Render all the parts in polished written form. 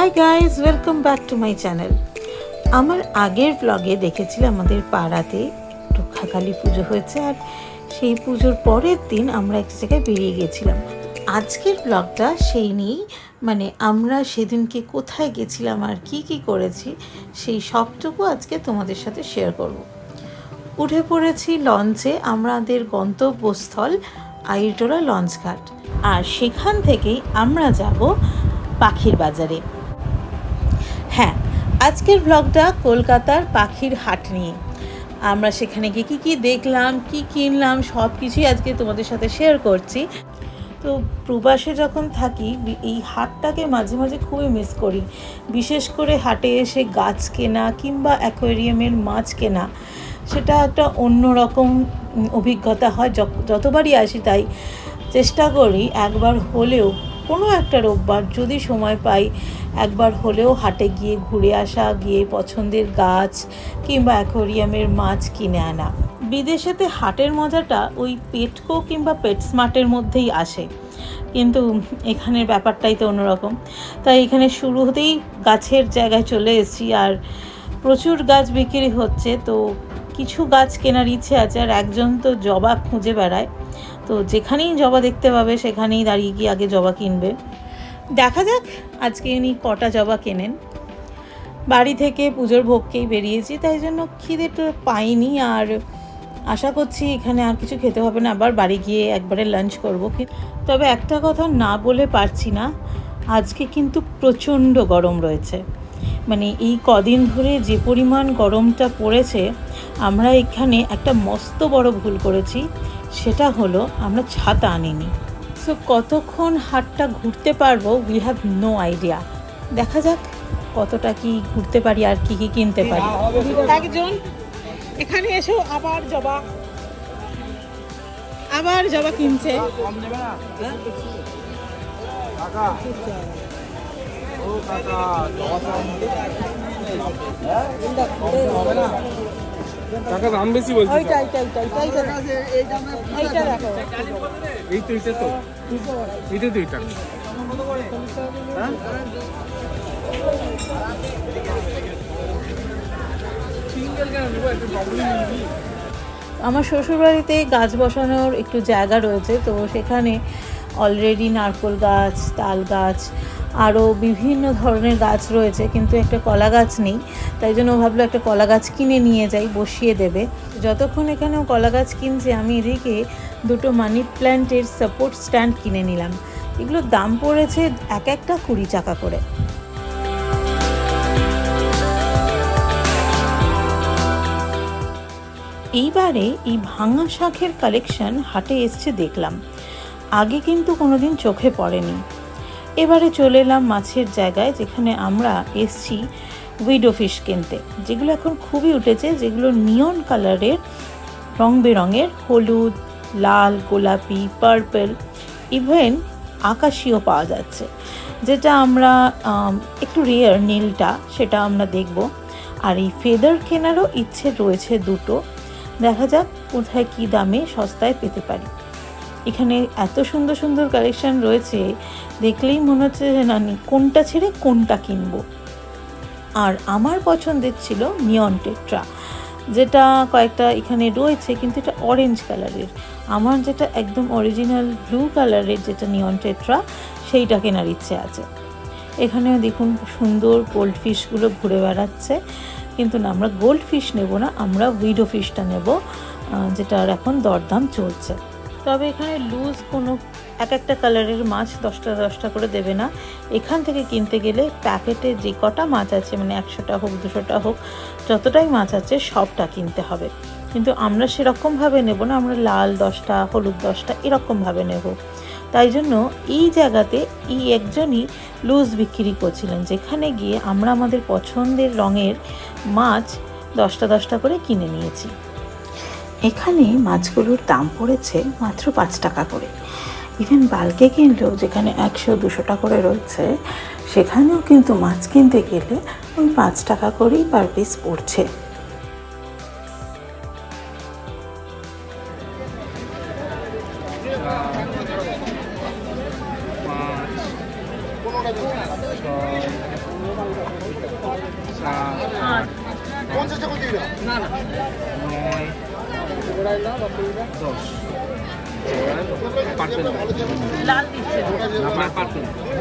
High guys, welcome back to my channel. আমার আগের ব্লগে দেখেছিলাম আমাদের পাড়াতে একটু কালী পুজো হয়েছে, আর সেই পুজোর পরের দিন আমরা এক জায়গায় বেরিয়ে গেছিলাম। আজকের ব্লগটা সেই নিয়েই, মানে আমরা সেদিনকে কোথায় গেছিলাম আর কি কি করেছি সেই সবটুকু আজকে তোমাদের সাথে শেয়ার করব। উঠে পড়েছি লঞ্চে, আমাদের গন্তব্যস্থল আইরটোলা লঞ্চঘাট, আর সেখান থেকেই আমরা যাব পাখির বাজারে। হ্যাঁ, আজকের ব্লগটা কলকাতার পাখির হাট নিয়ে। আমরা সেখানে গিয়ে কী কী দেখলাম, কি কিনলাম, সব কিছুই আজকে তোমাদের সাথে শেয়ার করছি। তো প্রবাসে যখন থাকি এই হাটটাকে মাঝে মাঝে খুবই মিস করি, বিশেষ করে হাটে এসে গাছ কেনা কিংবা অ্যাকোয়ারিয়ামের মাছ কেনা, সেটা একটা অন্যরকম অভিজ্ঞতা হয়। যতবারই আসি তাই চেষ্টা করি একবার হলেও, কোনো একটা রোববার যদি সময় পাই, একবার হলেও হাটে গিয়ে ঘুরে আসা, গিয়ে পছন্দের গাছ কিংবা অ্যাকোয়ারিয়ামের মাছ কিনে আনা। বিদেশেতে হাটের মজাটা ওই পেটকো কিংবা পেটস্মার্টের মধ্যেই আসে, কিন্তু এখানের ব্যাপারটাই তো অন্যরকম। তাই এখানে শুরু হতেই গাছের জায়গায় চলে এসেছি, আর প্রচুর গাছ বিক্রি হচ্ছে। তো কিছু গাছ কেনার ইচ্ছে আছে, আর একজন তো জবা খুঁজে বেড়ায়, তো যেখানেই জবা দেখতে পাবে সেখানেই দাঁড়িয়ে গিয়ে আগে জবা কিনবে। দেখা যাক আজকে ইনি কটা জবা কেনেন। বাড়ি থেকে পুজোর ভোগকেই বেরিয়েছি, তাই জন্য খিদেটা পাইনি, আর আশা করছি এখানে আর কিছু খেতে হবে না, আবার বাড়ি গিয়ে একবারে লাঞ্চ করব। তবে একটা কথা না বলে পারছি না, আজকে কিন্তু প্রচণ্ড গরম রয়েছে। মানে এই কদিন ধরে যে পরিমাণ গরমটা পড়েছে, আমরা এখানে একটা মস্ত বড় ভুল করেছি, সেটা হলো আমরা ছাতা আনিনি। সো কতক্ষণ হাটটা ঘুরতে পারবো উই হ্যাভ নো আইডিয়া। দেখা যাক কতটা কি ঘুরতে পারি আর কি কি কিনতে পারি। একজন এখানে এসো আবার জবা কিনছে। টাকা দাম বেশি বলছি। এইটা দেখো, এই তো এটা তো এটা তো এটা। আমার শ্বশুরবাড়িতে গাছ বসানোর একটু জায়গা রয়েছে, তো সেখানে অলরেডি নারকেল গাছ, তাল গাছ, আরও বিভিন্ন ধরনের গাছ রয়েছে, কিন্তু একটা কলা গাছ নেই। তাই জন্য ভাবলো একটা কলা গাছ কিনে নিয়ে যাই, বসিয়ে দেবে। যতক্ষণ এখানেও কলা গাছ কিনছে, আমি এদিকে দুটো মানি প্ল্যান্টের সাপোর্ট স্ট্যান্ড কিনে নিলাম। এগুলোর দাম পড়েছে এক একটা 20 টাকা করে। এইবারে এই ভাঙা শাঁখের কালেকশন হাটে এসছে দেখলাম, আগে কিন্তু কোনোদিন চোখে পড়েনি। এবারে চলে এলাম মাছের জায়গায়, যেখানে আমরা এসছি উইডো ফিশ কিনতে, যেগুলো এখন খুবই উঠেছে, যেগুলো নিয়ন কালারের, রং বেরঙের, হলুদ, লাল, গোলাপি, পার্পল, ইভেন আকাশিও পাওয়া যাচ্ছে। যেটা আমরা একটু রেয়ার নীলটা, সেটা আমরা দেখব। আর এই ফেদার কেনারও ইচ্ছে রয়েছে দুটো, দেখা যাক কোথায় কী দামে সস্তায় পেতে পারি। এখানে এত সুন্দর সুন্দর কালেকশন রয়েছে, দেখলেই মনে হচ্ছে যে না কোনটা ছেড়ে কোনটা কিনবো। আর আমার পছন্দের ছিল নিয়ন টেট্রা, যেটা কয়েকটা এখানে রয়েছে, কিন্তু এটা অরেঞ্জ কালারের। আমার যেটা একদম অরিজিনাল ব্লু কালারের যেটা নিয়ন টেট্রা, সেইটা কেনার ইচ্ছে আছে। এখানেও দেখুন সুন্দর গোল্ড ফিশগুলো ঘুরে বেড়াচ্ছে, কিন্তু না, আমরা গোল্ড ফিশ নেব না, আমরা উইডো ফিশটা নেব, যেটার এখন দরদাম চলছে। তবে এখানে লুজ কোনো এক একটা কালারের মাছ 10টা করে দেবে না। এখান থেকে কিনতে গেলে প্যাকেটে যে কটা মাছ আছে, মানে 100টা হোক 200টা হোক, যতটাই মাছ আছে সবটা কিনতে হবে। কিন্তু আমরা সেরকমভাবে নেব না, আমরা লাল 10টা, হলুদ 10টা এরকমভাবে নেব। তাই জন্য এই জায়গাতে এই একজনই লুজ বিক্রি করছিলেন, যেখানে গিয়ে আমরা আমাদের পছন্দের রঙের মাছ 10টা করে কিনে নিয়েছি। এখানে মাছগুলোর দাম পড়েছে মাত্র 5 টাকা করে। ইভেন বাল্কে কিনলেও, যেখানে 100-200টা করে রয়েছে, সেখানেও কিন্তু মাছ কিনতে গেলে ওই 5 টাকা করেই পার পিস পড়ছে। 7, 8, 9, 10। পারতেন লাল দিচ্ছে আপনার পারতেন।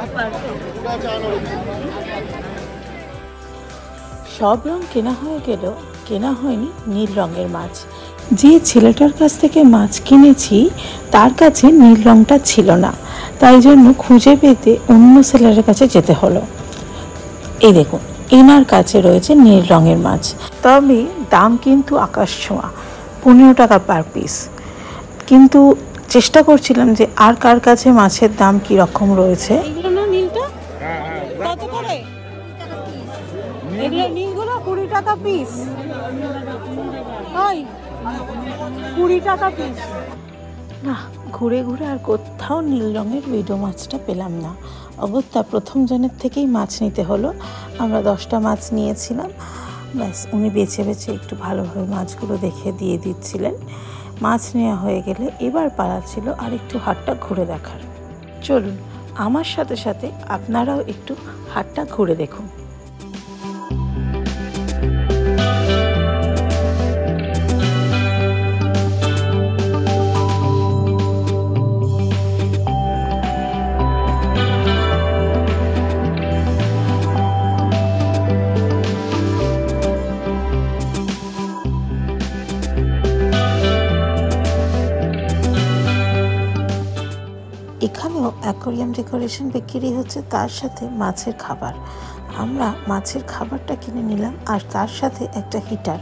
সব রং কেনা হয়ে গেল, কেনা হয়নি নীল রঙের মাছ। যে ছেলেটার কাছ থেকে মাছ কিনেছি তার কাছে নীল রঙটা ছিল না, তাই জন্য খুঁজে পেতে অন্য সেলারের কাছে যেতে হলো। এই দেখুন, এনার কাছে রয়েছে নীল রঙের মাছ, তবে দাম কিন্তু আকাশ ছোঁয়া, 15 টাকা পার পিস। কিন্তু চেষ্টা করছিলাম যে আর কার কাছে মাছের দাম কি রকম রয়েছে। এইগুলো না নীলটা কত করে? এগুলো নীলগুলো 20 টাকা পিস। হয় 20 টাকা পিস। না, ঘুরে ঘুরে আর কোথাও নীল রঙের উইডো মাছটা পেলাম না। অগত্যা প্রথম জনের থেকেই মাছ নিতে হলো। আমরা 10টা মাছ নিয়েছিলাম, ব্যাস উনি বেছে বেছে একটু ভালোভাবে মাছগুলো দেখে দিয়ে দিচ্ছিলেন। মাছ নেওয়া হয়ে গেলে এবার পালা ছিল আর একটু হাটটা ঘুরে দেখার। চলুন আমার সাথে সাথে আপনারাও একটু হাটটা ঘুরে দেখুন। এখানেও অ্যাকোরিয়াম ডেকোরেশন বিক্রি হচ্ছে, তার সাথে মাছের খাবার। আমরা মাছের খাবারটা কিনে নিলাম আর তার সাথে একটা হিটার।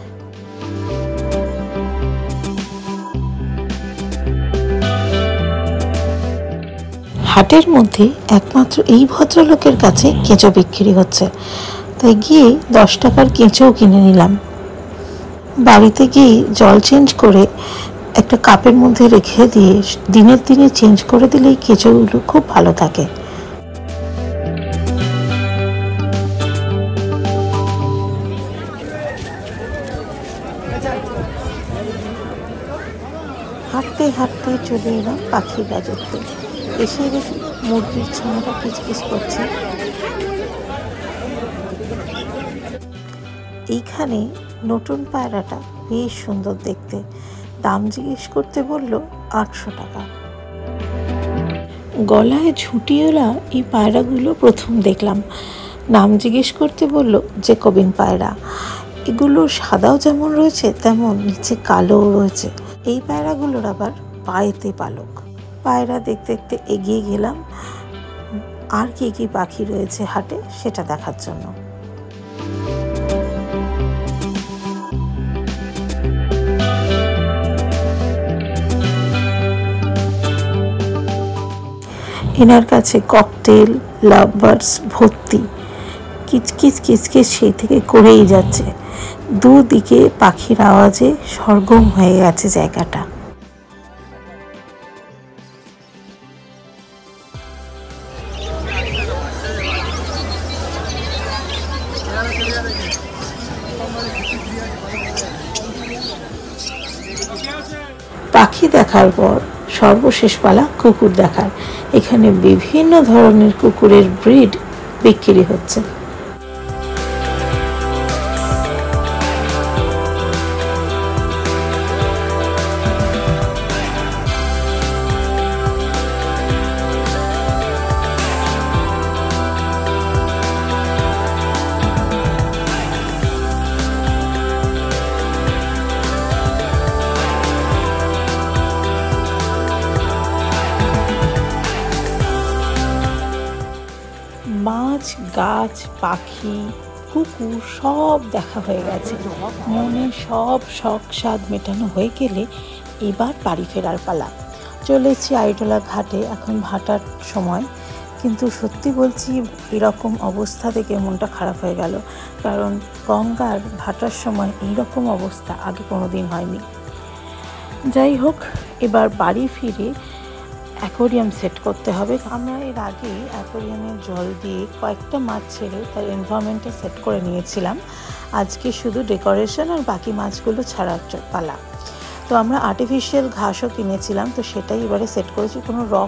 হাটের মধ্যে একমাত্র এই ভদ্রলোকের কাছে কেঁচো বিক্রি হচ্ছে, তাই গিয়ে 10 টাকার কেঁচোও কিনে নিলাম। বাড়িতে গিয়ে জল চেঞ্জ করে একটা কাপের মধ্যে রেখে দিয়ে দিনের দিনে চেঞ্জ করে দিলেই কেঁচোগুলো খুব ভালো থাকে। হাঁটতে হাঁটতে চলে এলাম পাখির রাজত্বে। এসে দেখি মুরগির ছানাটা কিচকিচ করছে। এইখানে নতুন পায়রাটা বেশ সুন্দর দেখতে, দাম জিজ্ঞেস করতে বলল 800 টাকা। গলায় ঝুঁটিওয়ালা এই পায়রাগুলো প্রথম দেখলাম। নাম জিজ্ঞেস করতে বলল জ্যাকোবিন পায়রা। এগুলো সাদাও যেমন রয়েছে তেমন নিচে কালোও রয়েছে। এই পায়রাগুলোর আবার পায়েতে পালক। পায়রা দেখতে দেখতে এগিয়ে গেলাম আর কি কি পাখি রয়েছে হাটে সেটা দেখার জন্য। এনার কাছে ককটেল, লাভ বার্ডস ভর্তি, কিচকিচ কিচকিচ সেই থেকে করেই যাচ্ছে। দুদিকে পাখির আওয়াজে সরগম হয়ে গেছে জায়গাটা। পাখি দেখার পর সর্বশেষ পালা কুকুর দেখার। এখানে বিভিন্ন ধরনের কুকুরের ব্রিড বিক্রি হচ্ছে। মাছ, গাছ, পাখি, কুকুর সব দেখা হয়ে গেছে। মনে সব শখ স্বাদ মেটানো হয়ে গেলে এবার বাড়ি ফেরার পালা। চলেছি আইডলা ঘাটে, এখন ভাটার সময়। কিন্তু সত্যি বলছি, এরকম অবস্থা দেখে মনটা খারাপ হয়ে গেল, কারণ গঙ্গার ভাটার সময় এইরকম অবস্থা আগে কোনো দিন হয়নি। যাই হোক, এবার বাড়ি ফিরে অ্যাকোরিয়াম সেট করতে হবে। আমরা এর আগে অ্যাকোরিয়ামের জল দিয়ে কয়েকটা মাছ ছেড়ে তার এনভায়রনমেন্টটা সেট করে নিয়েছিলাম। আজকে শুধু ডেকোরেশন আর বাকি মাছগুলো ছাড়ার পালা। তো আমরা আর্টিফিশিয়াল ঘাসও কিনেছিলাম, তো সেটাই এবারে সেট করেছি। কোনো রক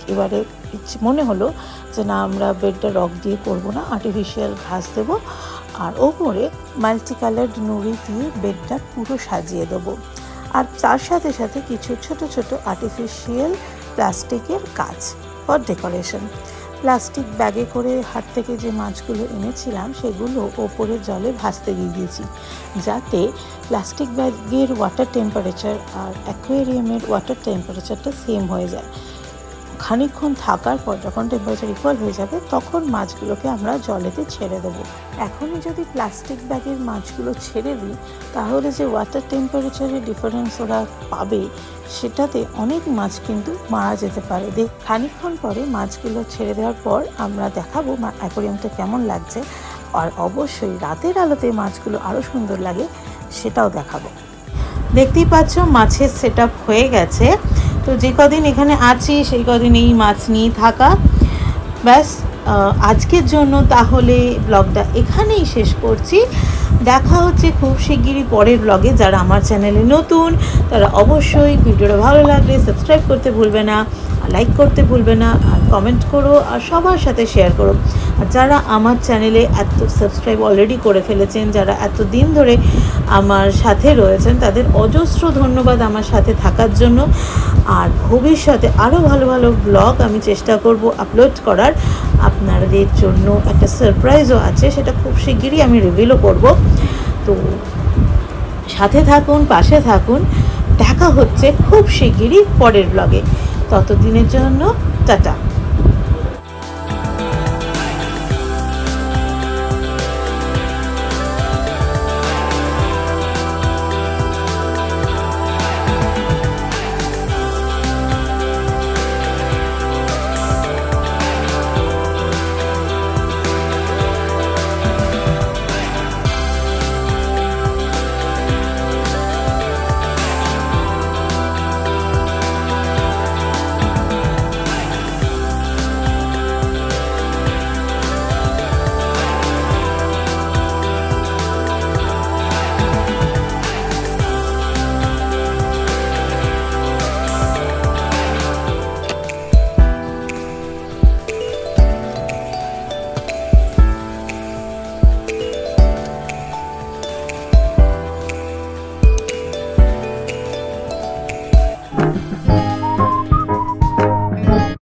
এবারে মনে হলো যে না, আমরা বেডটা রক দিয়ে করবো না, আর্টিফিশিয়াল ঘাস দেবো আর ওপরে মাল্টি কালার্ড নুড়ি দিয়ে বেডটা পুরো সাজিয়ে দেবো। আর তার সাথে সাথে কিছু ছোট ছোট আর্টিফিশিয়াল প্লাস্টিকের কাজ ফর ডেকোরেশন। প্লাস্টিক ব্যাগে করে হাট থেকে যে মাছগুলো এনেছিলাম সেগুলো ওপরে জলে ভাসতে দিয়ে দিয়েছি, যাতে প্লাস্টিক ব্যাগের ওয়াটার টেম্পারেচার আর অ্যাকোয়ারিয়ামের ওয়াটার টেম্পারেচারটা সেম হয়ে যায়। খানিকক্ষণ থাকার পর যখন টেম্পারেচার ইকুয়াল হয়ে যাবে তখন মাছগুলোকে আমরা জলেতে ছেড়ে দেবো। এখনই যদি প্লাস্টিক ব্যাগের মাছগুলো ছেড়ে দিই তাহলে যে ওয়াটার টেম্পারেচারের ডিফারেন্স ওরা পাবে সেটাতে অনেক মাছ কিন্তু মারা যেতে পারে। খানিকক্ষণ পরে মাছগুলো ছেড়ে দেওয়ার পর আমরা দেখাবো অ্যাকোয়ারিয়ামটা কেমন লাগছে, আর অবশ্যই রাতের আলোতে মাছগুলো আরও সুন্দর লাগে সেটাও দেখাবো। দেখতেই পাচ্ছ মাছের সেটআপ হয়ে গেছে। তো যে কদিন এখানে আছি সেই কদিন এই মাছ নিয়ে থাকা। ব্যাস আজকের জন্য তাহলে ব্লগটা এখানেই শেষ করছি। দেখা হচ্ছে খুব শিগগিরই পরের ব্লগে। যারা আমার চ্যানেলে নতুন তারা অবশ্যই ভিডিওটা ভালো লাগলে সাবস্ক্রাইব করতে ভুলবে না, লাইক করতে ভুলবে না, আর কমেন্ট করো আর সবার সাথে শেয়ার করো। আর যারা আমার চ্যানেলে এত সাবস্ক্রাইব অলরেডি করে ফেলেছেন, যারা এত দিন ধরে আমার সাথে রয়েছেন, তাদের অজস্র ধন্যবাদ আমার সাথে থাকার জন্য। আর ভবিষ্যতে আরও ভালো ভালো ব্লগ আমি চেষ্টা করব আপলোড করার। আপনাদের জন্য একটা সারপ্রাইজও আছে, সেটা খুব শিগগিরই আমি রিভিলও করব। তো সাথে থাকুন, পাশে থাকুন। দেখা হচ্ছে খুব শিগগিরই পরের ব্লগে। ততদিনের জন্য টাটা।